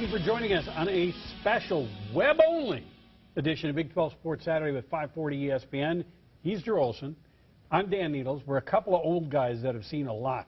you for joining us on a special web-only edition of Big 12 Sports Saturday with 540 ESPN. He's Drew Olson. I'm Dan Needles. We're a couple of old guys that have seen a lot.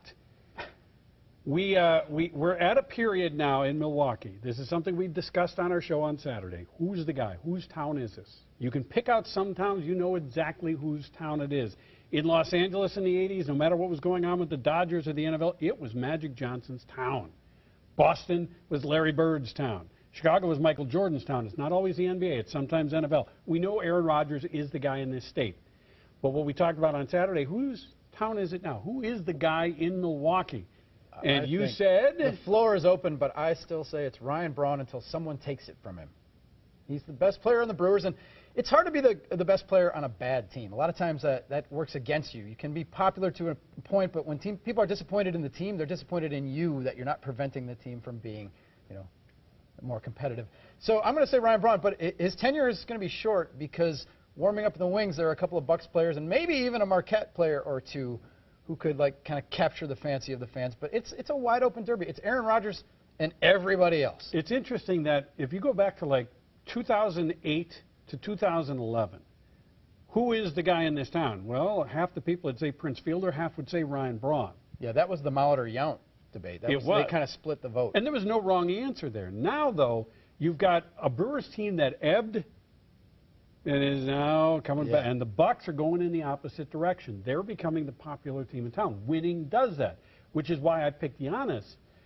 We're at a period now in Milwaukee. This is something we discussed on our show on Saturday. Who's the guy? Whose town is this? You can pick out some towns. You know exactly whose town it is. In Los Angeles in the 80s, no matter what was going on with the Dodgers or the NFL, it was Magic Johnson's town. Boston was Larry Bird's town. Chicago was Michael Jordan's town. It's not always the NBA. It's sometimes NFL. We know Aaron Rodgers is the guy in this state. But what we talked about on Saturday, whose town is it now? Who is the guy in Milwaukee? And you said? The floor is open, but I still say it's Ryan Braun until someone takes it from him. He's the best player on the Brewers, and it's hard to be the best player on a bad team. A lot of times that works against you. You can be popular to a point, but when people are disappointed in the team, they're disappointed in you that you're not preventing the team from being, more competitive. So I'm going to say Ryan Braun, but his tenure is going to be short because warming up in the wings, there are a couple of Bucks players and maybe even a Marquette player or two who could kind of capture the fancy of the fans. But it's a wide open derby. It's Aaron Rodgers and everybody else. It's interesting that if you go back to 2008 to 2011, who is the guy in this town? Well, half the people would say Prince Fielder, half would say Ryan Braun. Yeah, that was the Molitor-Yount debate. They kind of split the vote. And there was no wrong answer there. Now, though, you've got a Brewers team that ebbed and is now coming back. And the Bucks are going in the opposite direction. They're becoming the popular team in town. Winning does that, which is why I picked Giannis.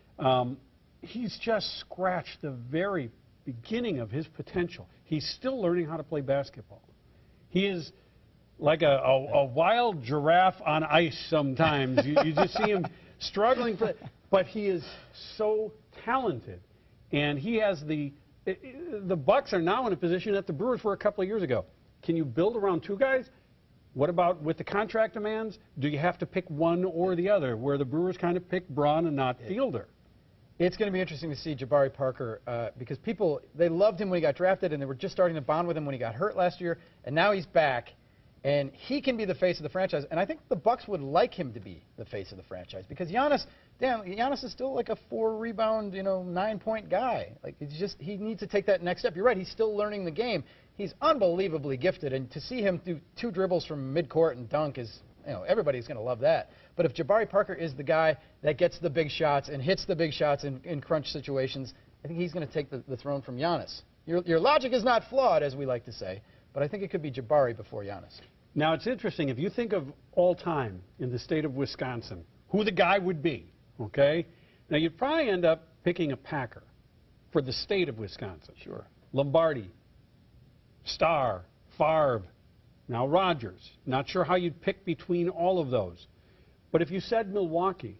He's just scratched the very beginning of his potential. He's still learning how to play basketball. He is like a wild giraffe on ice sometimes. You just see him struggling for it. But he is so talented. And he has the Bucks are now in a position that the Brewers were a couple of years ago. Can you build around two guys? What about with the contract demands? Do you have to pick one or the other, where the Brewers kind of pick Braun and not Fielder? It's going to be interesting to see Jabari Parker because they loved him when he got drafted, and they were just starting to bond with him when he got hurt last year, and now he's back, and he can be the face of the franchise. And I think the Bucks would like him to be the face of the franchise because Giannis is still like a 4-rebound, 9-point guy. He needs to take that next step. You're right, he's still learning the game. He's unbelievably gifted, and to see him do 2 dribbles from midcourt and dunk is, everybody's going to love that. But if Jabari Parker is the guy that gets the big shots and hits the big shots in crunch situations, I think he's going to take the throne from Giannis. Your logic is not flawed, as we like to say, but I think it could be Jabari before Giannis. Now, it's interesting. If you think of all time in the state of Wisconsin, who the guy would be, okay? Now, you'd probably end up picking a Packer for the state of Wisconsin. Sure. Lombardi, Starr, Favre, now Rodgers. Not sure how you'd pick between all of those. But if you said Milwaukee,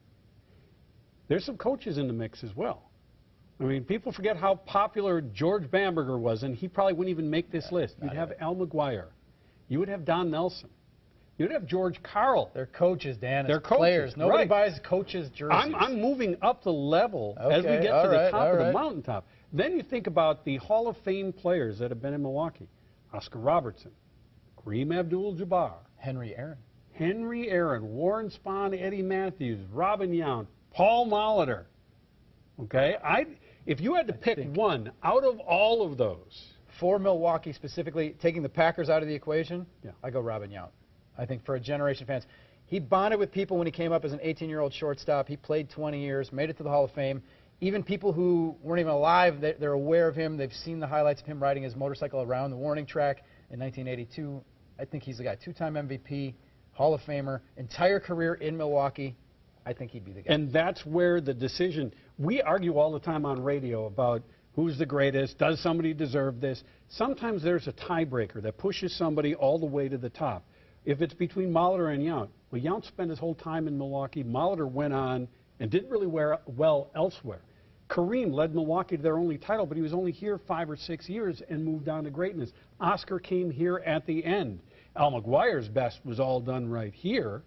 there's some coaches in the mix as well. I mean, people forget how popular George Bamberger was, and he probably wouldn't even make this list. You'd have Al McGuire. You would have Don Nelson. You would have George Karl. They're coaches, Dan. They're coaches. Players. Nobody buys coaches' jerseys. I'm moving up the level as we get to the top of the mountaintop. Then you think about the Hall of Fame players that have been in Milwaukee. Oscar Robertson, Kareem Abdul-Jabbar, Henry Aaron, Warren Spahn, Eddie Matthews, Robin Yount, Paul Molitor. Okay? If you had to pick one out of all of those. For Milwaukee specifically, taking the Packers out of the equation, I go Robin Yount. I think for a generation of fans. He bonded with people when he came up as an 18-year-old shortstop. He played 20 years, made it to the Hall of Fame. Even people who weren't even alive, they're aware of him. They've seen the highlights of him riding his motorcycle around the warning track in 1982. I think he's the guy. 2-time MVP, Hall of Famer, entire career in Milwaukee. I think he'd be the guy. And that's where the decision, we argue all the time on radio about who's the greatest, does somebody deserve this? Sometimes there's a tiebreaker that pushes somebody all the way to the top. If it's between Molitor and Yount, well, Yount spent his whole time in Milwaukee. Molitor went on and didn't really wear well elsewhere. Kareem led Milwaukee to their only title, but he was only here 5 or 6 years and moved on to greatness. Oscar came here at the end. Al McGuire's best was all done right here.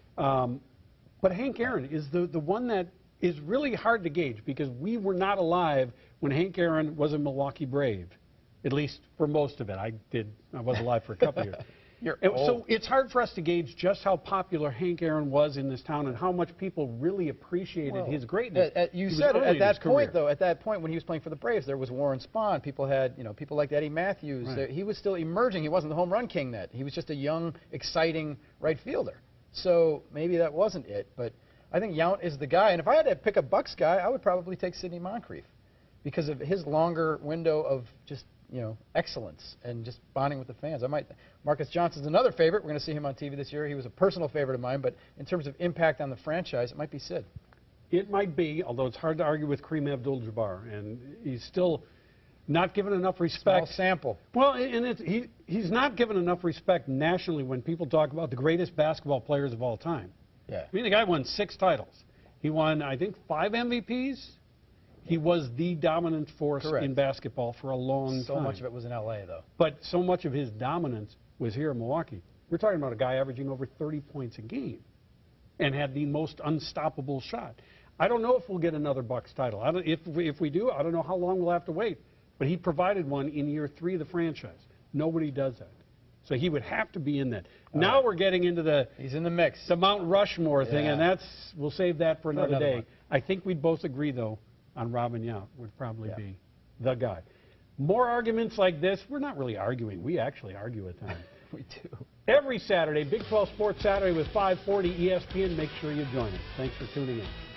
But Hank Aaron is the one that is really hard to gauge because we were not alive when Hank Aaron was a Milwaukee Brave, at least for most of it. I was alive for a couple of years. You're And old. so it's hard for us to gauge just how popular Hank Aaron was in this town and how much people really appreciated his greatness. You He was said early at in that his point, career. though, at that point when he was playing for the Braves, there was Warren Spahn. People had, people like Eddie Matthews. Right. He was still emerging. He wasn't the home run king then. He was just a young, exciting right fielder. So maybe that wasn't it. But I think Yount is the guy. And if I had to pick a Bucks guy, I would probably take Sidney Moncrief because of his longer window of just excellence and just bonding with the fans. Marcus Johnson's another favorite. We're going to see him on TV this year. He was a personal favorite of mine, but in terms of impact on the franchise, it might be Sid. It might be, although it's hard to argue with Kareem Abdul-Jabbar, and he's still not given enough respect. Small sample. Well, and he's not given enough respect nationally when people talk about the greatest basketball players of all time. Yeah. I mean, the guy won 6 titles. He won, I think, 5 MVPs. He was the dominant force Correct. in basketball for a long time. So much of it was in L.A., though. But so much of his dominance was here in Milwaukee. We're talking about a guy averaging over 30 points a game and had the most unstoppable shot. I don't know if we'll get another Bucks title. If we do, I don't know how long we'll have to wait. But he provided one in year 3 of the franchise. Nobody does that. So he would have to be in that. Now we're getting into He's in the mix. the Mount Rushmore thing, Yeah. and we'll save that for another day. one. I think we'd both agree, though, on Robin Yount would probably be the guy. More arguments like this, we're not really arguing. We actually argue at times. We do. Every Saturday, Big 12 Sports Saturday with 540 ESPN. Make sure you join us. Thanks for tuning in.